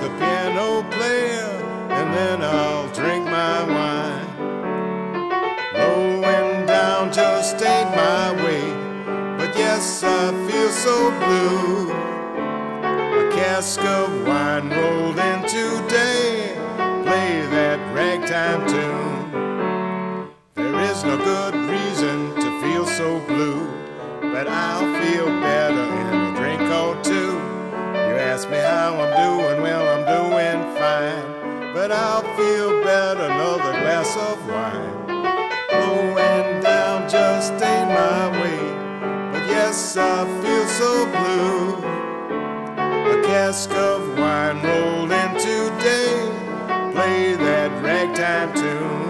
the piano player, and then I'll drink my wine. Low and down just ain't my way, but yes, I feel so blue. A cask of wine rolled in today, play that ragtime tune. There is no good reason to feel so blue, but I'll feel better in a drink or two. You ask me how I'm doing, well, I'm doing fine, but I'll feel better another glass of wine. Low and down just ain't my way, but yes, I feel so blue. A cask of wine rolled in today, play that ragtime tune.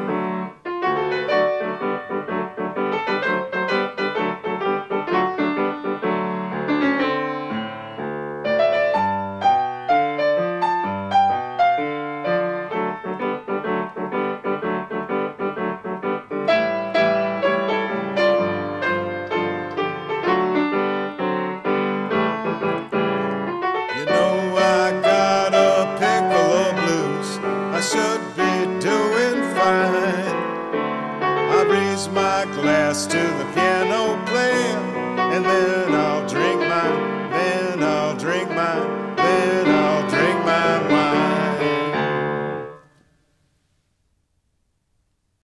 Should be doing fine. I raise my glass to the piano player, and then I'll drink